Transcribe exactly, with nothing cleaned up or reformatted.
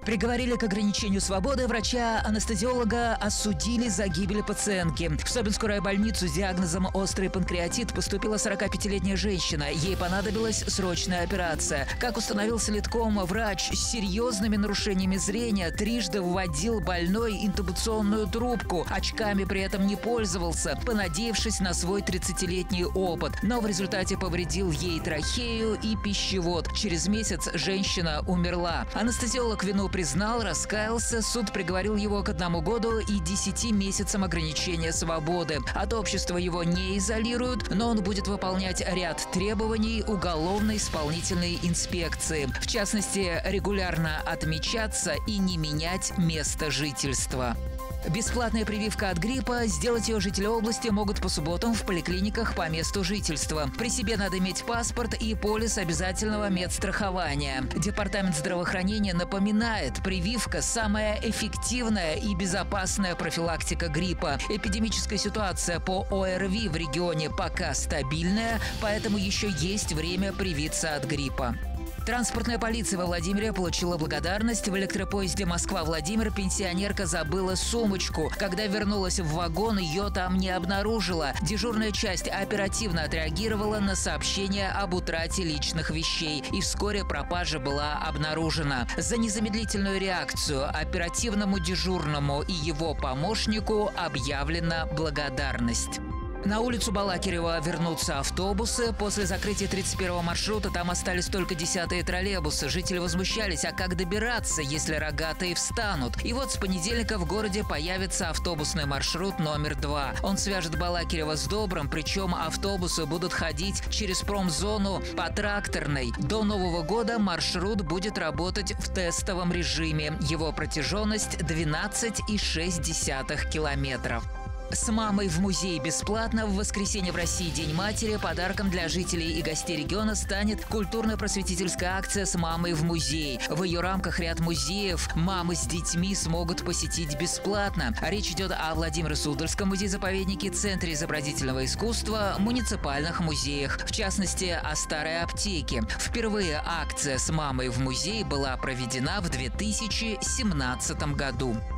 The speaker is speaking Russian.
Приговорили к ограничению свободы. Врача-анестезиолога осудили за гибель пациентки. В Собинскую райбольницу с диагнозом острый панкреатит поступила сорокапятилетняя женщина. Ей понадобилась срочная операция. Как установил Слитком, врач с серьезными нарушениями зрения трижды вводил больной интубационную трубку. Очками при этом не пользовался, понадеявшись на свой тридцатилетний опыт. Но в результате повредил ей трахею и пищевод. Через месяц женщина умерла. Анестезиолог вину признал, раскаялся. Суд приговорил его к одному году и десяти месяцам ограничения свободы. От общества его не изолируют, но он будет выполнять ряд требований уголовно-исполнительной инспекции. В частности, регулярно отмечаться и не менять место жительства. Бесплатная прививка от гриппа. Сделать ее жители области могут по субботам в поликлиниках по месту жительства. При себе надо иметь паспорт и полис обязательного медстрахования. Департамент здравоохранения напоминает, прививка – самая эффективная и безопасная профилактика гриппа. Эпидемическая ситуация по ОРВИ в регионе пока стабильная, поэтому еще есть время привиться от гриппа. Транспортная полиция во Владимире получила благодарность. В электропоезде Москва-Владимир пенсионерка забыла сумочку. Когда вернулась в вагон, ее там не обнаружила. Дежурная часть оперативно отреагировала на сообщение об утрате личных вещей. И вскоре пропажа была обнаружена. За незамедлительную реакцию оперативному дежурному и его помощнику объявлена благодарность. На улицу Балакирева вернутся автобусы. После закрытия тридцать первого маршрута там остались только десятые троллейбусы. Жители возмущались, а как добираться, если рогатые встанут? И вот с понедельника в городе появится автобусный маршрут номер два. Он свяжет Балакирева с Добрым, причем автобусы будут ходить через промзону по Тракторной. До Нового года маршрут будет работать в тестовом режиме. Его протяженность двенадцать и шесть десятых километров. С мамой в музей бесплатно. В воскресенье в России День матери. Подарком для жителей и гостей региона станет культурно-просветительская акция «С мамой в музей». В ее рамках ряд музеев мамы с детьми смогут посетить бесплатно. Речь идет о Владимиро-Суздальском музее-заповеднике, Центре изобразительного искусства, муниципальных музеях, в частности, о старой аптеке. Впервые акция «С мамой в музей» была проведена в две тысячи семнадцатом году.